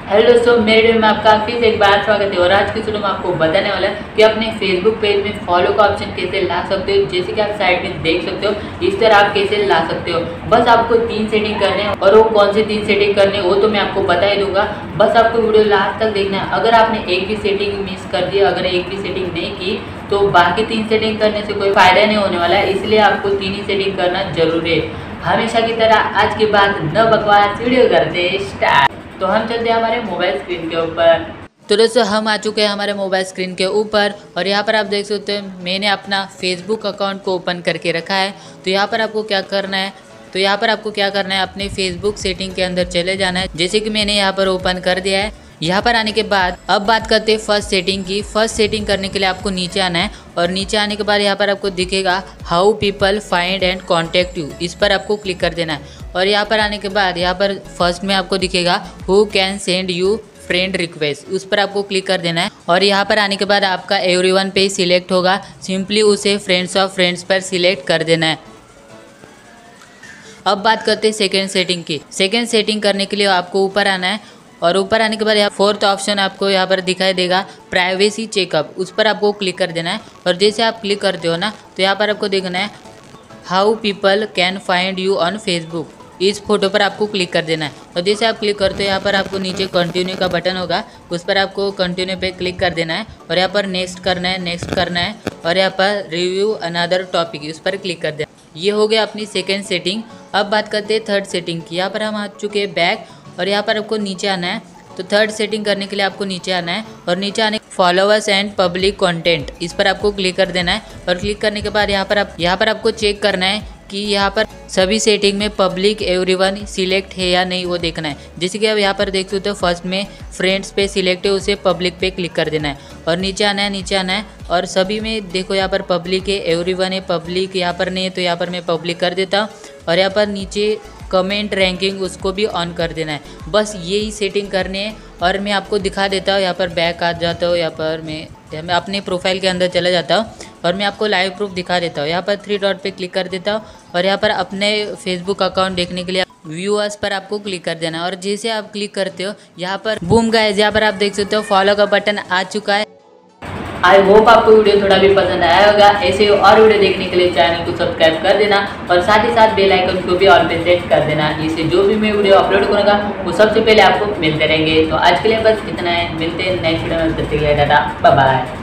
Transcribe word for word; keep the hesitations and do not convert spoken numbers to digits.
Hello दोस्तों, मेरे video में आपका फिर से एक बार स्वागत है। और आज की वीडियो में आपको बताने वाला है कि अपने फेसबुक पेज में फॉलो का ऑप्शन कैसे ला सकते हो। जैसे कि आप साइड में देख सकते हो, इस तरह आप कैसे ला सकते हो। बस आपको तीन सेटिंग करने हैं और वो कौन से तीन सेटिंग करने हैं वो तो मैं आपको बता ही दूंगा। बस आपको वीडियो लास्ट तक देखना है। अगर आपने एक भी सेटिंग मिस कर दिया, अगर एक भी सेटिंग नहीं की, तो बाकी तीन सेटिंग करने से कोई फायदा नहीं होने वाला है। इसलिए आपको तीन ही सेटिंग करना जरूरी है। हमेशा की तरह आज की बात न बकवास, वीडियो करते स्टार्ट। तो हम चलते हैं हमारे मोबाइल स्क्रीन के ऊपर। तो दोस्तों हम आ चुके हैं हमारे मोबाइल स्क्रीन के ऊपर और यहाँ पर आप देख सकते हैं मैंने अपना फेसबुक अकाउंट को ओपन करके रखा है। तो यहाँ पर आपको क्या करना है तो यहाँ पर आपको क्या करना है अपने फेसबुक सेटिंग के अंदर चले जाना है। जैसे कि मैंने यहाँ पर ओपन कर दिया है। यहाँ पर आने के बाद अब बात करते हैं फर्स्ट सेटिंग की। फर्स्ट सेटिंग करने के लिए आपको नीचे आना है और नीचे आने के बाद यहाँ पर आपको दिखेगा how people find and contact you. इस पर आपको क्लिक कर देना है और यहाँ पर आने के बाद यहाँ पर फर्स्ट में आपको दिखेगा who can send you friend request, उस पर आपको क्लिक कर देना है। और यहाँ पर आने के बाद आपका एवरीवन पे सिलेक्ट होगा, सिंपली उसे फ्रेंड्स ऑफ फ्रेंड्स पर सिलेक्ट कर देना है। अब बात करते हैं सेकेंड सेटिंग की। सेकेंड सेटिंग करने के लिए आपको ऊपर आना है और ऊपर आने के बाद यहाँ फोर्थ ऑप्शन आपको यहाँ पर दिखाई देगा प्राइवेसी चेकअप, उस पर आपको क्लिक कर देना है। और जैसे आप क्लिक करते हो ना तो यहाँ पर आपको देखना है how people can find you on Facebook, इस फोटो पर आपको क्लिक कर देना है। और जैसे आप क्लिक करते हो यहाँ पर आपको नीचे कंटिन्यू का बटन होगा, उस पर आपको कंटिन्यू पे क्लिक कर देना है और यहाँ पर नेक्स्ट करना है नेक्स्ट करना है और यहाँ पर रिव्यू अनदर टॉपिक, उस पर क्लिक कर देना। ये हो गया अपनी सेकेंड सेटिंग। अब बात करते हैं थर्ड सेटिंग की। यहाँ पर हम आ चुके हैं बैक और यहाँ पर आपको नीचे आना है। तो थर्ड सेटिंग करने के लिए आपको नीचे आना है और नीचे आने फॉलोअर्स एंड पब्लिक कंटेंट, इस पर आपको क्लिक कर देना है। और क्लिक करने के बाद यहाँ पर आप यहाँ पर आपको चेक करना है कि यहाँ पर सभी सेटिंग में पब्लिक एवरीवन सिलेक्ट है या नहीं, वो देखना है। जैसे कि अब यहाँ पर देख सकते हो फर्स्ट में फ्रेंड्स पे सिलेक्ट है, उसे पब्लिक पे क्लिक कर देना है और नीचे आना है नीचे आना है और सभी में देखो यहाँ पर पब्लिक है, एवरीवन है, पब्लिक यहाँ पर नहीं है तो यहाँ पर मैं पब्लिक कर देता हूँ। और यहाँ पर नीचे कमेंट रैंकिंग उसको भी ऑन कर देना है। बस यही सेटिंग करनी है और मैं आपको दिखा देता हूँ। यहाँ पर बैक आ जाता हूँ, यहाँ पर मैं मैं अपने प्रोफाइल के अंदर चला जाता हूँ और मैं आपको लाइव प्रूफ दिखा देता हूँ। यहाँ पर थ्री डॉट पे क्लिक कर देता हूँ और यहाँ पर अपने फेसबुक अकाउंट देखने के लिए व्यूअर्स पर आपको क्लिक कर देना है। और जैसे आप क्लिक करते हो यहाँ पर बूम गाइस, यहाँ पर आप देख सकते हो फॉलो का बटन आ चुका है। आई होप आपको वीडियो थोड़ा भी पसंद आया होगा। ऐसे और वीडियो देखने के लिए चैनल को सब्सक्राइब कर देना और साथ ही साथ बेल आइकन को भी ऑल पे सेट कर देना। इससे जो भी मैं वीडियो अपलोड करूँगा वो सबसे पहले आपको मिलते रहेंगे। तो आज के लिए बस इतना है, मिलते हैं नेक्स्ट वीडियो में। Bye bye.